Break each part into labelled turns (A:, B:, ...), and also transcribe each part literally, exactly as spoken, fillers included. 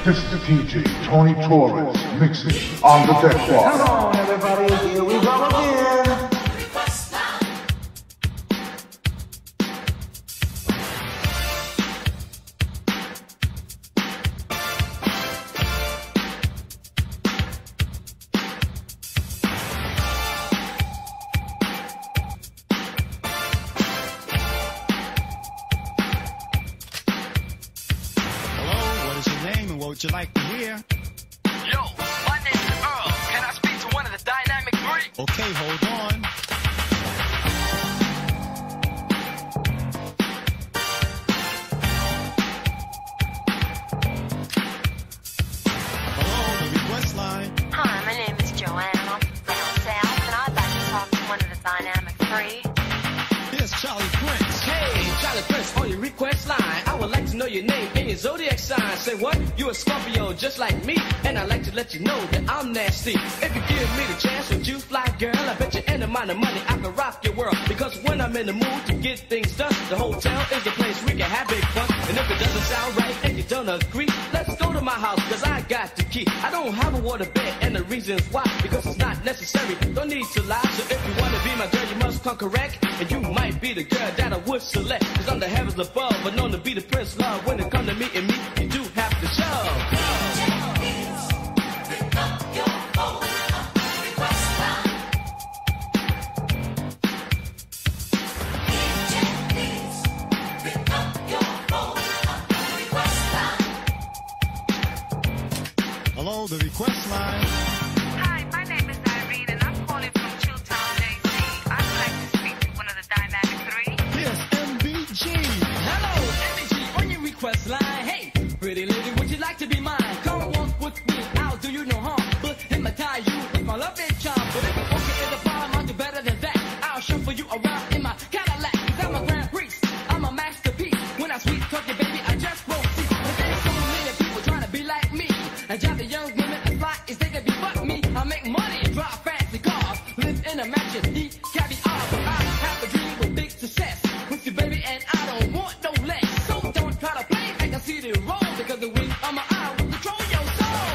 A: This is D J Tony Torres mixing on the deck bar.
B: Come on, everybody, here we go again.
C: What would you like to hear?
D: Yo, my name is Earl. Can I speak to one of the Dynamic Three?
C: Okay, hold on. Hello, the request line.
E: Hi, my name is Joanne. I'm from down south, and I'd like to talk to one of the Dynamic Three.
C: Here's Charlie Prince.
F: Hey, Charlie Prince on your request line. I would like to know your name and your zodiac sign. Say what? You a Scorpio just like me, and I'd like to let you know that I'm nasty. If you give me the chance, would you fly, girl? I bet you any amount of money I can rock your world. Because when I'm in the mood to get things done, the hotel is the place we can have big fun. And if it doesn't sound right and you don't agree, let's go to my house, cause I got the key. I don't have a water bed, and the reason's why, because it's not necessary. Don't need to lie, so if you wanna be my girl, you must come correct. And you might be the girl that I would select, cause I'm the heavens above, but known to be the prince love. When it come to me and me, you do have to show.
C: Hello, the request line.
G: Hi, my name is Irene, and I'm calling from Chilltown, J C. I'd like to speak to one of the Dynamic Three.
C: Here's M B G.
F: Hello, M B G on your request line. Hey, pretty lady, would you like to be mine? Come walk with me, I'll do you no harm. But hypnotize you with my love and charm. But if you're okay in the problem, I'll do better than that. I'll shuffle you around in my Cadillac. Cause I'm a grand priest, I'm a masterpiece. When I sweet talk you, baby, I just won't see. But there's so many people trying to be like me. And drive the young women as fly as they can be fuck me. I make money, drive fancy cars, live in a mansion, eat caviar. But I have a dream with big success with you, baby, and I don't want no less. So don't try to play, I can see the roll, because the wing of my eye will control your soul.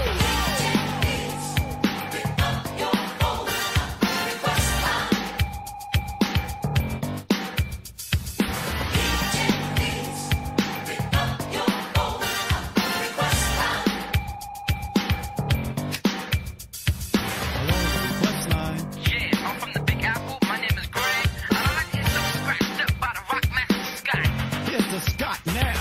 C: Hello, the request line.
D: Yeah, I'm from the Big Apple. My name is Greg. And I like to hear some scratched up by the rock master Scott.
C: Here's the Scott now.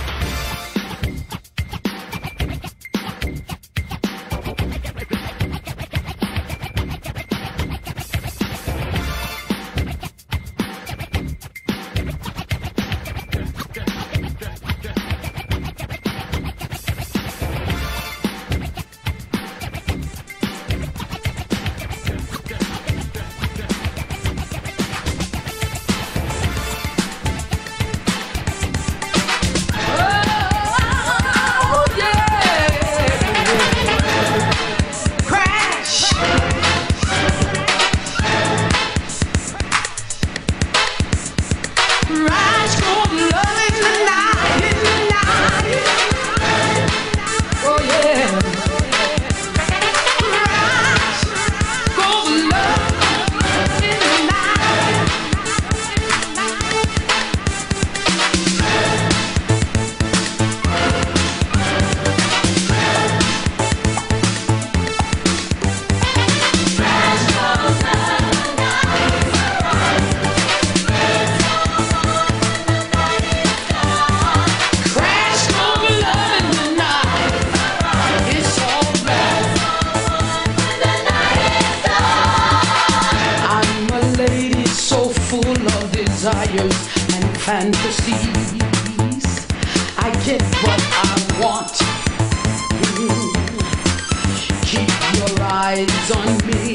H: desires and fantasies. I get what I want. Ooh, keep your eyes on me.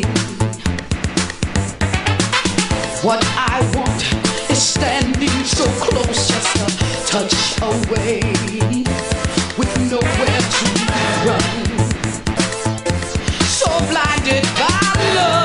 H: What I want is standing so close, just a touch away, with nowhere to run. So blinded by love.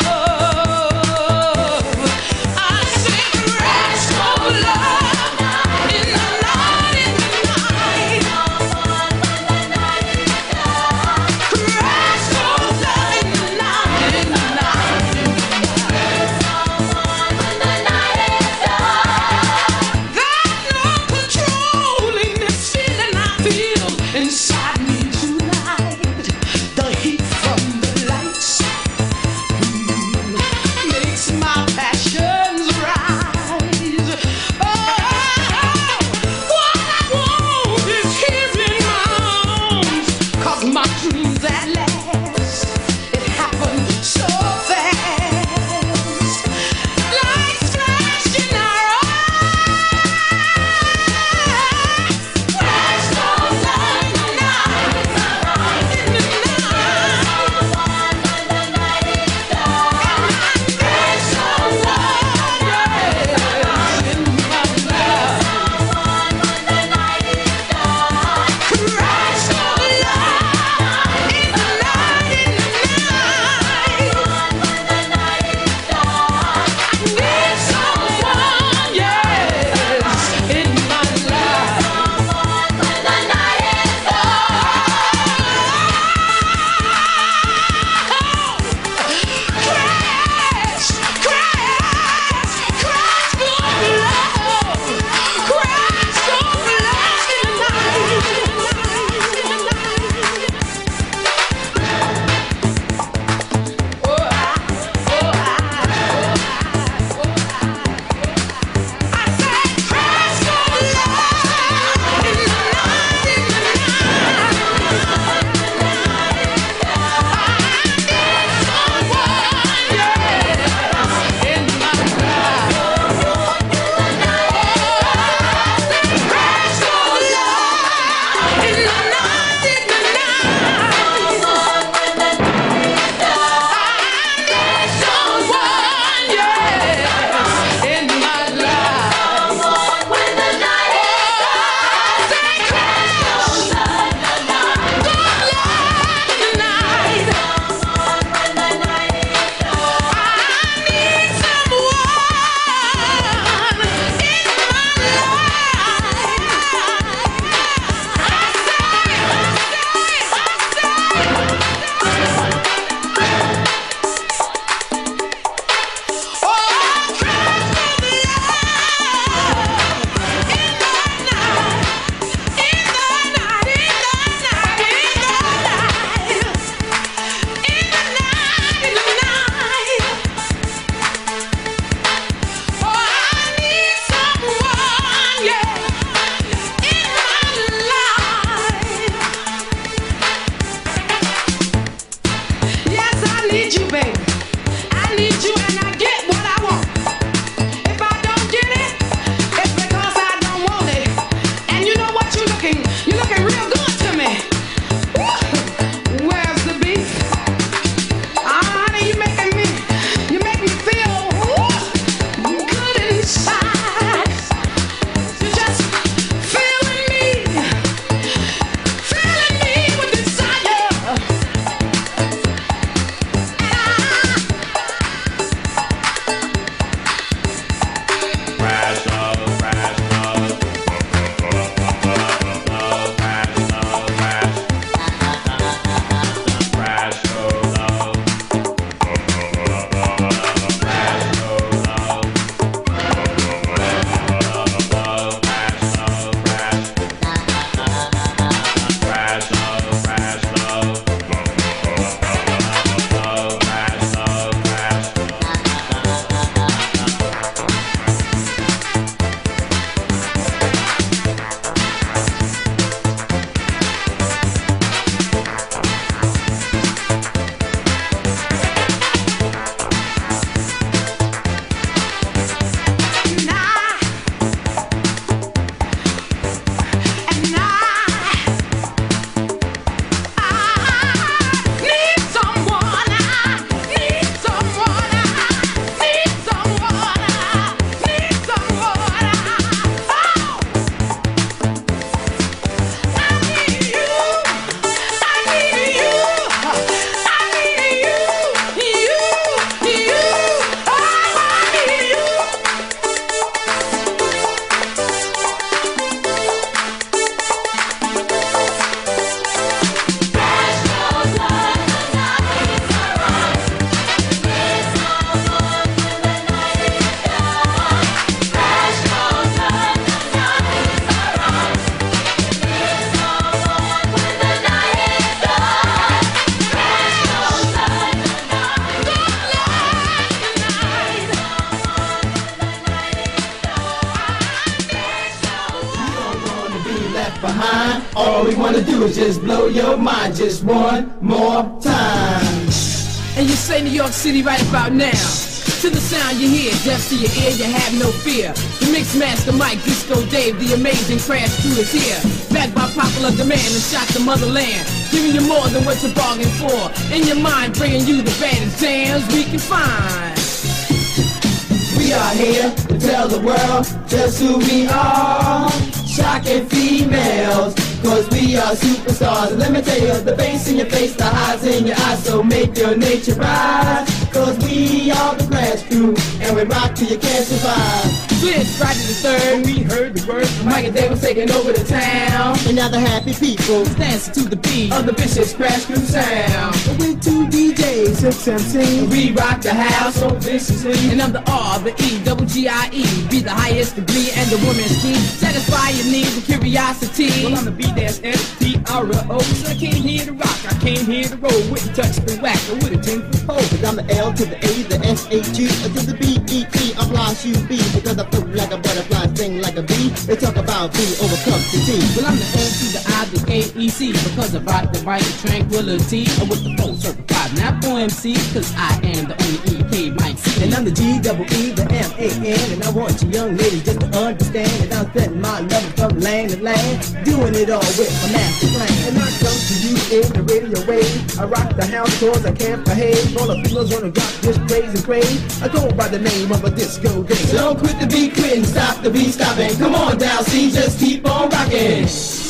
B: behind. All we wanna do is just blow your mind just one more time.
F: And you say New York City right about now. To the sound you hear, deaf to your ear, you have no fear. The mix master Mike, Disco Dave, the amazing crash crew is here. Backed by popular demand and shot the motherland. Giving you more than what you bargained for. In your mind, bringing you the baddest jams we can find.
B: We are here to tell the world just who we are. Shocking females, cause we are superstars. And let me tell you, the bass in your face, the highs in your eyes, so make your nature rise. Cause we are the crash crew, and we rock till you can't survive.
F: It's Friday the third, when we heard the word, Mike and Dave was taking over the town.
B: And now the happy people
F: dancing to the beat of the vicious crash crew sound.
B: We two D Js, six M Cs,
F: we rock the house so viciously. And I'm the R, the E, double G I E, be the highest degree and the woman's key. Satisfy your needs and curiosity.
I: Well, I'm the B dash S T R O, so I came here to rock, I came here to roll. Wouldn't touch the whack, I wouldn't ten foot pole.
B: Cause I'm the L to the A, the S H G, to the B E E, I'm lost you be. Because I float like a butterfly, sting like a bee. They talk about me over cups of tea.
F: Well, I'm the N to the I, the K E C, because I rock the right and tranquility. I'm with the full certified, not for M C, cause I am the only E K Mike C.
B: And I'm the G double E, the M A N, and I want you young ladies just to understand that I'm spending my love from land to land, doing it all with my master plan.
I: And I come to you in the radio wave. I rock the house cause I can't behave. All the females wanna rock, just praise and praise. I go by the name of a Disco Dave.
B: So don't quit the beat, quitting, stop the beat, stopping. Come on down, see, just keep on rocking.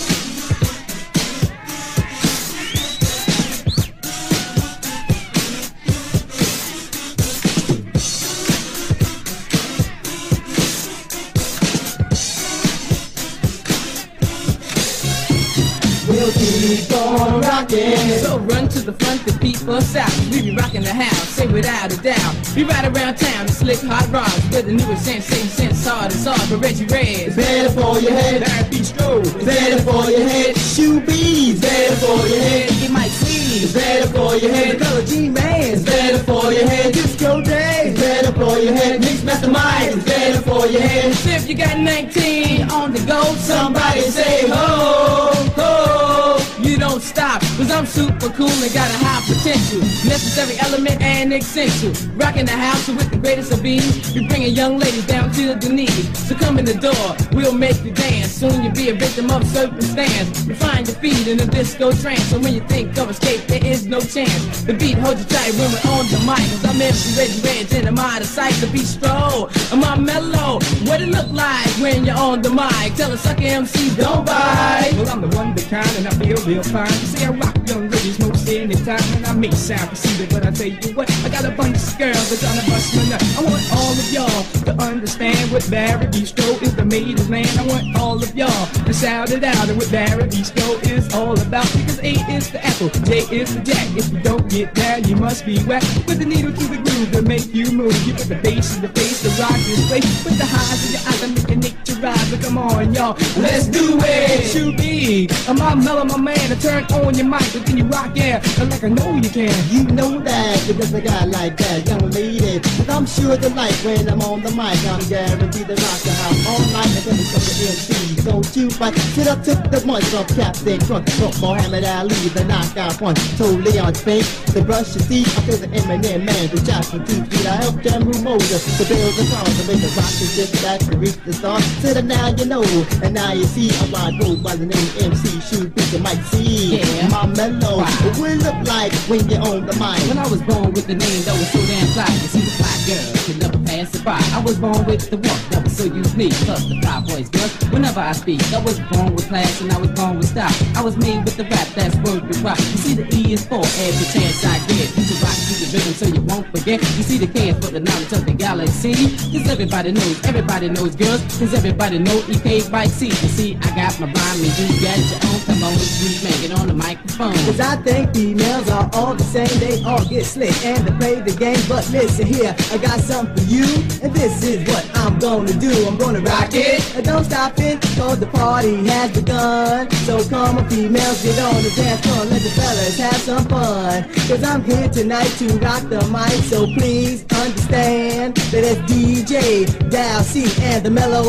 B: We'll keep on rocking.
F: So run to the front, the people south. We be rocking the house, say without a doubt. We ride around town, the slick hot rods. With the newest sensation, sense hard and hard. But Reggie Red,
B: it's better for your head.
I: That bistro,
B: it's better for your head. Shoe bees, better for your head.
F: Get my sleeve,
B: it's better for your head.
F: The color G-Man,
B: it's better for your head.
F: Disco Dave,
B: it's better for your head. Mix Master Mike, it's better for your head.
F: So if you got nineteen on the go,
B: somebody say ho, ho.
F: You don't stop, cause I'm super cool and got a high potential. Necessary element and essential. Rocking the house with the greatest of ease. We bringing young ladies down to the knees. So come in the door, we'll make you dance. Soon you'll be a victim of circumstance. You find your feet in a disco trance. So when you think of escape, there is no chance. The beat holds you tight when we're on the mic. Cause I'm M C Reggie Reg and I'm out of sight. The beat stroll, am I mellow? What it look like when you're on the mic? Tell a sucker M C don't bite.
I: Well, I'm the one that kind and I feel real fine. You see, I rock young ladies most anytime, and I may sound conceited, but I tell you what, I got a bunch of girls that's trying to bust my nut. I want all of y'all to understand what Barry Bistro is the maid's land. I want all of y'all to shout it out and what Barry Bistro is all about. Because A is the apple, J is the jack. If you don't get down, you must be whack. Put the needle to the groove to make you move. You put the bass in the face to rock this place. Put the highs in your eyes and make your nature rise. But come on, y'all, let's do it. Shoot me, I'm my mellow, my man. To turn on your mic, but then you rock, yeah, like I know you can.
B: You know that, because I got like that, young lady. Cause I'm sure to like when I'm on the mic. I'm guaranteed to rock the house all night until it's up to M C. Don't you fight, sit up, took the munch of Captain Crunch. From Muhammad Ali, the knockout punch. Told Leon Spink, the brush your teeth. I feel the Eminem man, the shot from two feet. I helped them who mold us, to build the songs, to make the rock and just back to reach the stars. Sit up now you know, and now you see a wide road by the name M C. Shoot, beat the mic, see.
F: Yeah.
B: My mellow, wow. What will it look like when you're on the mic?
F: When I was born with the name that was so damn fly, you see the fly girl could never pass it by. I was born with the walk that was so unique, plus the fly voice does whenever I speak. I was born with class and I was born with style. I was made with the rap that's word to rock. You see the E is for every chance I get to rock to the rhythm so you won't forget. You see the K is for the knowledge of the galaxy. Cause everybody knows, everybody knows girls. Cause everybody knows E K by C. You see I got my rhyme and you got your own. Come on, sweet man, get on the microphone.
B: Cause I think females are all the same. They all get slick and they play the game. But listen here, I got something for you. And this is what I'm gonna do. I'm gonna rock it. And don't stop it, cause the party has begun. So come on females, get on the dance floor. Let the fellas have some fun. Cause I'm here tonight to rock the mic. So please understand that it's D J Dial C and the Mellow G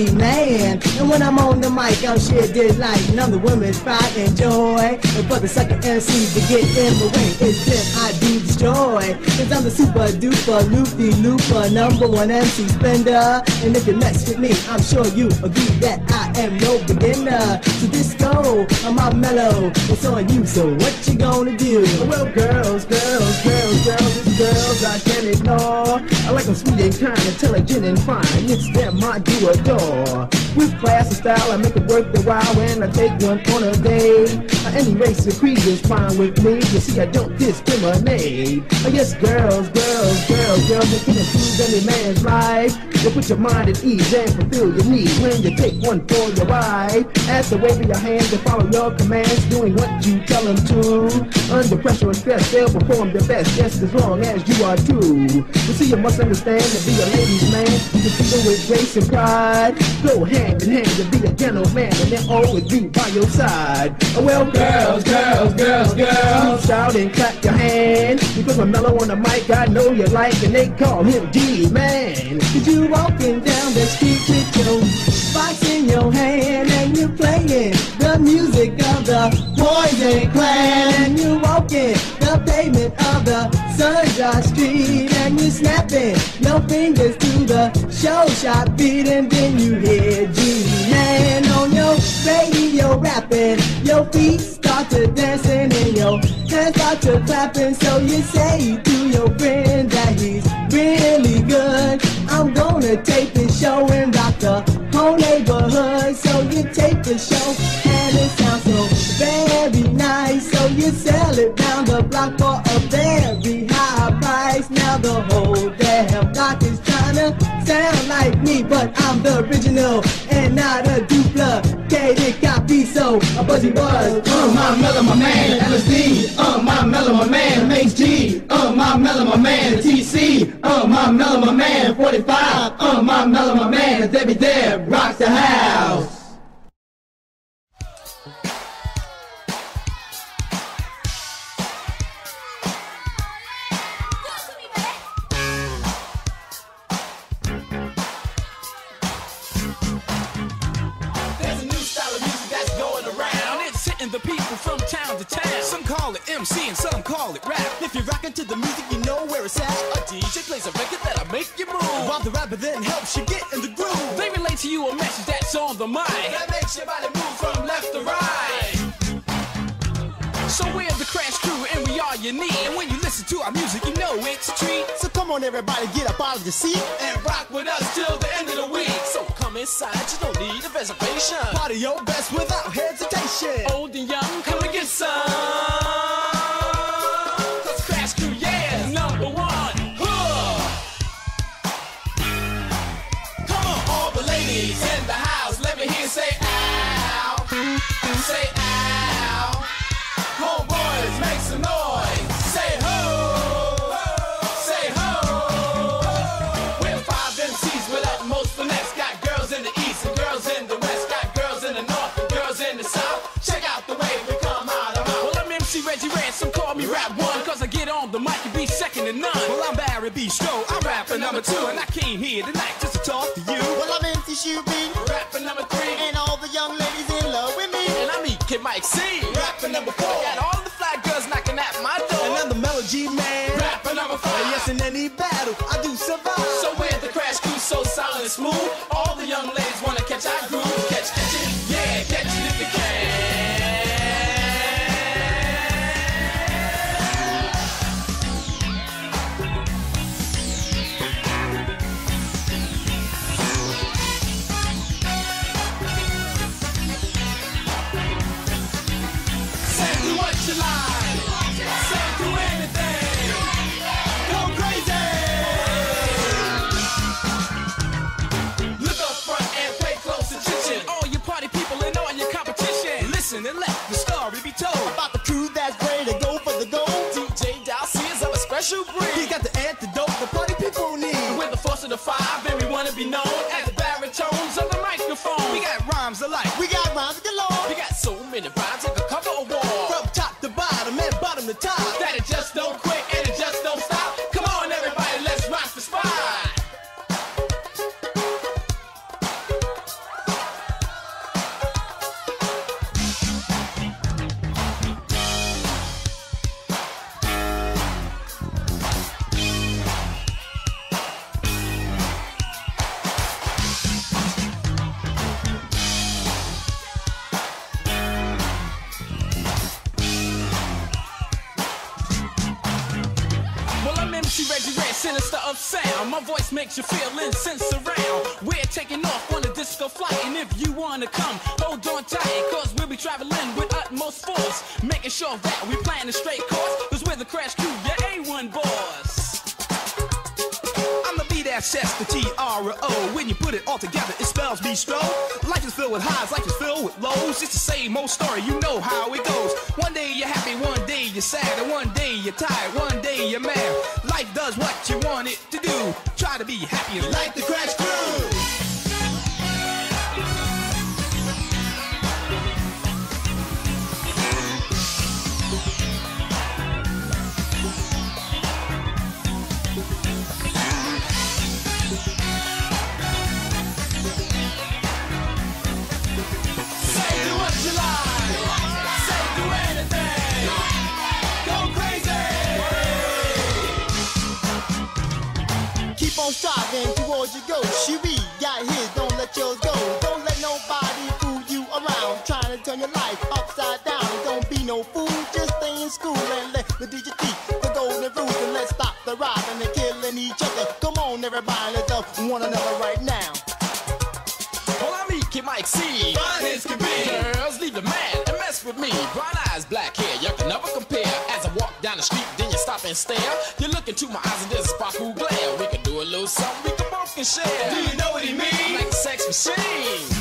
B: man. And when I'm on the mic, I'm sheer delight. And I'm the women's pride and joy. And for the sucker M Cs to get in the way, it's them I do destroy. Cause I'm the super duper loopy looper, number one M C spender. And if you mess with me, I'm sure you agree that I am no beginner. So disco, I'm all mellow, it's on you, so what you gonna do?
I: Well, girls, girls, girls, girls, it's girls I can't ignore. I like them sweet and kind, intelligent and fine. It's them I do adore. With class and style, I make it worth the while when I take one on a day. Uh, any race or creed is fine with me. You see, I don't discriminate. Uh, yes, girls, girls, girls, girls, they can improve any man's life. You put your mind at ease and fulfill your needs when you take one for your wife. At the wave of your hands, they follow your commands, doing what you tell them to. Under pressure and stress, they'll perform their best just as long as you are too. You see, you must understand to be a ladies' man, you can feel with grace and pride. Go hand in hand to be a gentleman, and they'll always be by your side. Oh, well, girls, girls, girls, girls, shout and clap your hands, because I'm mellow on the mic, I know you like, and they call him D-Man.
B: Cause you walking down the street with your box in your hand, and you playing the music of the Poison Clan. And you walking the pavement of the Sunrise Street, and you snapping your fingers to the show shop beat, and then you hear G-Man on your radio rapping. Your feet start to dancing and your hands start to clapping, so you say to your friend that he's really good. I'm gonna take the show and rock the whole neighborhood. So you take the show and it sounds so very nice, so you sell it down the block for a very high price. Now the whole damn block is trying to sound like me, but I'm the original and not a duplicated copy. So a buzzy buzz,
I: Uh, my mellow, my man, L S D. Uh, my mellow, my man, Mace G. Uh, my mellow, my man, T C. Uh, my mellow, my man, forty-five. Uh, my mellow, my man, Debbie Deb rocks the house.
F: The people from town to town. Some call it M C and some call it rap.
J: If you're rockin' to the music, you know where it's at.
F: A D J plays a record that'll make you move,
J: while the rapper then helps you get in the groove.
F: They relate to you a message that's on the mind
J: that makes your body move from left to right.
F: So we're the Crash Crew and we are your need. And when you listen to our music, you know it's a treat.
J: So come on everybody, get up out of your seat
F: and rock with us till the end of the week. So come inside, you don't need a reservation.
J: Party your best without hesitation.
F: Old and young, come and get some. Cause Crash Crew, yeah, is number one. Huh. Come on, all the ladies in the house, let me hear you say ow. Say ow. Homeboys, make some noise. Say ho. Say ho. We're five M Cs with utmost finesse. Got girls in the east and girls in the west. Got girls in the north and girls in the south. Check out the way we come out of our. Well, I'm M C Reggie Ransom, call me Rap One, cause I get on the mic and be second to none. Well, I'm Barry Bistro, I'm rapping number two, and I came here tonight just to talk to you.
J: Well, I'm M C Shoopy,
F: rapping number three,
J: and all the young ladies in love with me.
F: And I'm E K Mike C, rapping number four. Got all the fly girls knocking at my door.
J: And I'm the Melody Man,
F: rapping number five.
J: And yes, in any battle, I do survive.
F: So we're the Crash Crew, so solid and smooth. All the young ladies wanna catch our groove. Catch, catch it, yeah, catch it if you can. Say do what you like. Say do anything. Go crazy. Look up front and pay close attention. All you party people and all your competition. Listen and let the story be told
J: about the crew that's ready to go for the gold.
F: D J Dalcy is of a special breed.
J: He got the antidote the party people need.
F: We're the force of the five and we wanna be known as the baritones on the microphone. We got rhymes alike.
J: We got rhymes galore.
F: We got so many rhymes that could cover a wall.
J: From top to bottom and bottom to top.
F: That it just don't quit and it just don't stop. Come on everybody, let's rock the spot. sound. My voice makes you feel incense around. We're taking off on a disco flight, and if you wanna come, hold on tight, cause we'll be traveling with utmost force, making sure that we plan a straight course, cause we're the Crash Crew, your A one boss. I'm the B dash S, the T R O. When you put it all together, it spells bistro. Life is filled with highs, life is filled with lows. It's the same old story, you know how it goes. One day you're happy, one day you're sad, and one day you're tired, one day you're mad. Life does what you want it to do. Try to be happy like the Crash Crew.
B: Striving towards your goal. Cherie got his, don't let yours go. Don't let nobody fool you around, trying to turn your life upside down. Don't be no fool, just stay in school and let the D J teach the golden rules. And let's stop the robbing and killing each other. Come on everybody, let's love one another right now.
F: Well, I'm E K Mike C. Fine as can be. Girls, leave the man and mess with me. Brown eyes, black hair, you can never compare. As I walk down the street, then you stop and stare. You look into my eyes and there's a sparkle glare. We can do a little something, we can both can share.
J: Do you know what he means?
F: Like a sex machine.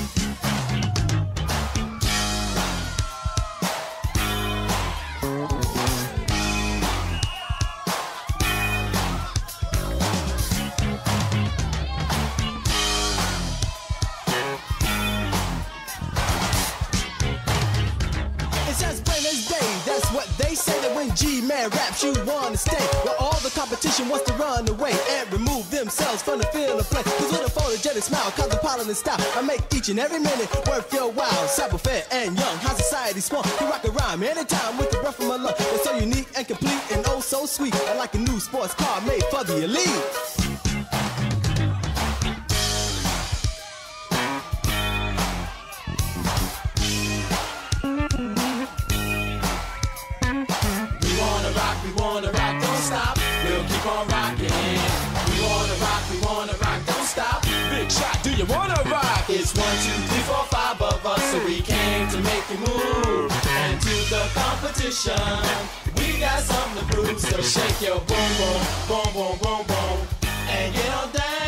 J: G-Man raps, you wanna stay where all the competition wants to run away and remove themselves from the field of play. Cause with a photogenic smile, cosmopolitan style, I make each and every minute worth your while. Simple, fair, and young, high society small. You rock a rhyme anytime with the breath of my lung. It's so unique and complete and oh so sweet. I like a new sports car made for the elite.
F: We wanna rock, don't stop, we'll keep on rocking. We wanna rock, we wanna rock, don't stop. Big shot, do you wanna rock? It's one, two, three, four, five of us, so we came to make you move. And to the competition, we got something to prove. So shake your boom, boom, boom, boom, boom, boom, and get on down.